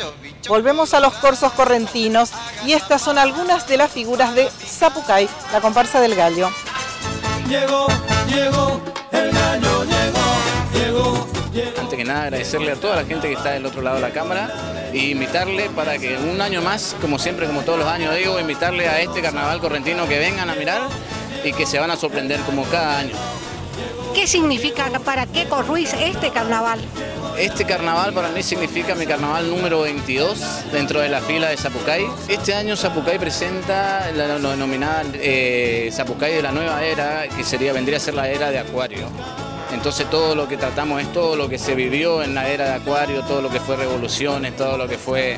Volvemos a los corsos correntinos y estas son algunas de las figuras de Zapucay, la comparsa del gallo. Llegó, el gallo llegó. Antes que nada agradecerle a toda la gente que está del otro lado de la cámara e invitarle para que un año más, como siempre, como todos los años digo, invitarle a este carnaval correntino que vengan a mirar y que se van a sorprender como cada año. ¿Qué significa para Queco Ruiz este carnaval? Este carnaval para mí significa mi carnaval número 22 dentro de la fila de Zapucay. Este año Zapucay presenta la denominada Zapucay de la nueva era, que vendría a ser la era de Acuario. Entonces todo lo que tratamos es todo lo que se vivió en la era de Acuario, todo lo que fue revoluciones, todo lo que fue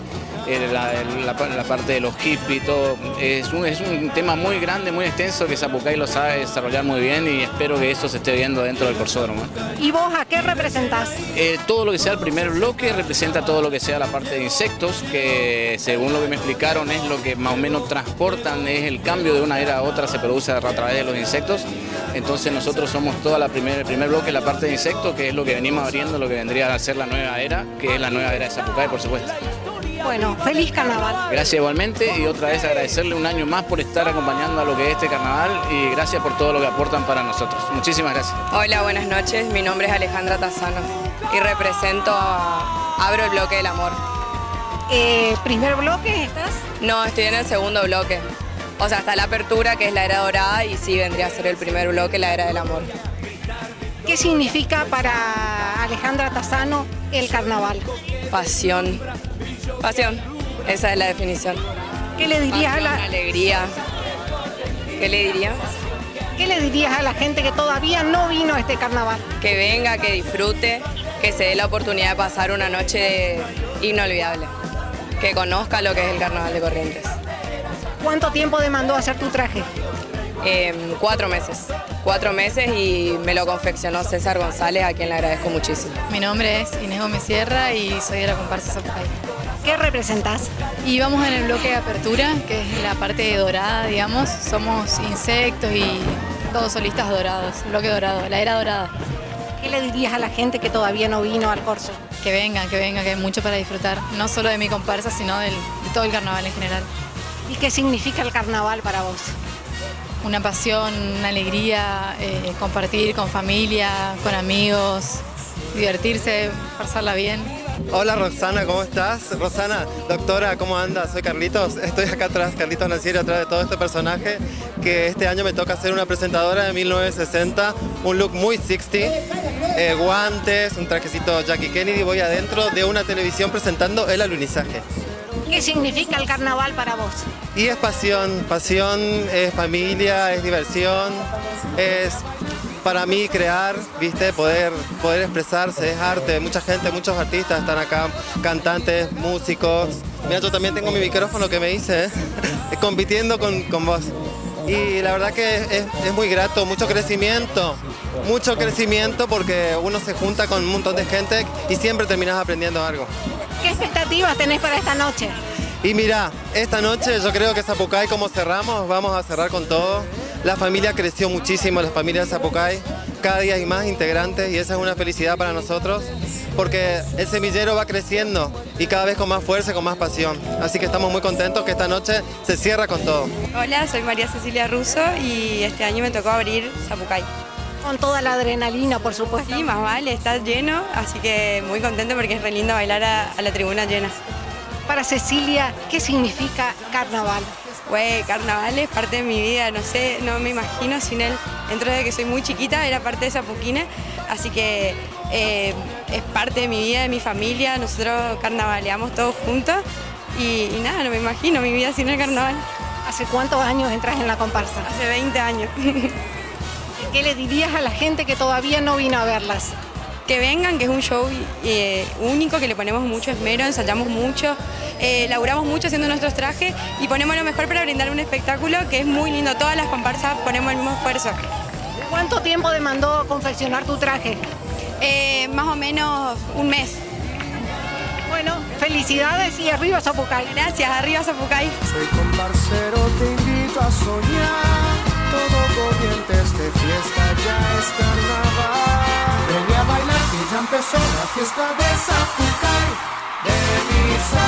la parte de los hippies, todo. Es un tema muy grande, muy extenso que Zapucay lo sabe desarrollar muy bien y espero que eso se esté viendo dentro del corsódromo. ¿Y vos a qué representás? Todo lo que sea el primer bloque representa todo lo que sea la parte de insectos, que según lo que me explicaron es lo que más o menos transportan, es el cambio de una era a otra, se produce a través de los insectos. Entonces nosotros somos toda el primer bloque, la parte de insectos, que es lo que venimos abriendo, lo que vendría a ser la nueva era, que es la nueva era de Zapucay, por supuesto. Bueno, feliz carnaval. Gracias igualmente y otra vez agradecerle un año más por estar acompañando a lo que es este carnaval y gracias por todo lo que aportan para nosotros. Muchísimas gracias. Hola, buenas noches. Mi nombre es Alejandra Tassano y represento Abro el Bloque del Amor. ¿Primer bloque estás? No, estoy en el segundo bloque. O sea, está la apertura, que es la era dorada, y sí vendría a ser el primer bloque, la era del amor. ¿Qué significa para Alejandra Tassano el carnaval? Pasión. Pasión, esa es la definición. ¿Qué le dirías Pasión, alegría. ¿Qué le diría? ¿Qué le dirías a la gente que todavía no vino a este carnaval? Que venga, que disfrute, que se dé la oportunidad de pasar una noche inolvidable. Que conozca lo que es el carnaval de Corrientes. ¿Cuánto tiempo demandó hacer tu traje? 4 meses. 4 meses y me lo confeccionó César González, a quien le agradezco muchísimo. Mi nombre es Inés Gómez Sierra y soy de la comparsa Zapucay. ¿Qué representás? Y vamos en el bloque de apertura, que es la parte dorada, digamos. Somos insectos y todos solistas dorados, bloque dorado, la era dorada. ¿Qué le dirías a la gente que todavía no vino al corso? Que vengan, que hay mucho para disfrutar, no solo de mi comparsa, sino de todo el carnaval en general. ¿Y qué significa el carnaval para vos? Una pasión, una alegría, compartir con familia, con amigos, divertirse, pasarla bien. Hola Roxana, ¿cómo estás? Rosana, doctora, ¿cómo andas? Soy Carlitos, estoy acá atrás, Carlitos Nacieri, atrás de todo este personaje que este año me toca ser una presentadora de 1960, un look muy 60, guantes, un trajecito Jackie Kennedy, voy adentro de una televisión presentando el alunizaje. ¿Qué significa el carnaval para vos? Y es pasión, es familia, es diversión, es para mí crear, ¿viste? Poder expresarse, es arte. Mucha gente, muchos artistas están acá, cantantes, músicos. Mira, yo también tengo mi micrófono que me hice, compitiendo con vos. Y la verdad que es muy grato, mucho crecimiento porque uno se junta con un montón de gente y siempre terminas aprendiendo algo. ¿Qué expectativas tenés para esta noche? Y mira, esta noche yo creo que Zapucay, como cerramos, vamos a cerrar con todo. La familia creció muchísimo, la familia de Zapucay. Cada día hay más integrantes y esa es una felicidad para nosotros porque el semillero va creciendo y cada vez con más fuerza y con más pasión. Así que estamos muy contentos que esta noche se cierra con todo. Hola, soy María Cecilia Russo y este año me tocó abrir Zapucay. Con toda la adrenalina, por supuesto. Sí, más vale, está lleno, así que muy contento porque es re lindo bailar a la tribuna llena. Para Cecilia, ¿qué significa carnaval? Güey, carnaval es parte de mi vida, no sé, no me imagino sin él. Dentro de que soy muy chiquita, era parte de Zapuquina, así que es parte de mi vida, de mi familia. Nosotros carnavaleamos todos juntos y nada, no me imagino mi vida sin el carnaval. ¿Hace cuántos años entras en la comparsa? Hace 20 años. ¿Qué le dirías a la gente que todavía no vino a verlas? Que vengan, que es un show único, que le ponemos mucho esmero, ensayamos mucho, laburamos mucho haciendo nuestros trajes y ponemos lo mejor para brindar un espectáculo que es muy lindo. Todas las comparsas ponemos el mismo esfuerzo. ¿Cuánto tiempo demandó confeccionar tu traje? Más o menos un mes. Bueno, felicidades y arriba Zapucay. Gracias, arriba Zapucay. Soy comparsero, te invito a soñar. Todo Corrientes de fiesta, ya es carnaval. Ven a bailar que ya empezó la fiesta de Zapucay, de mi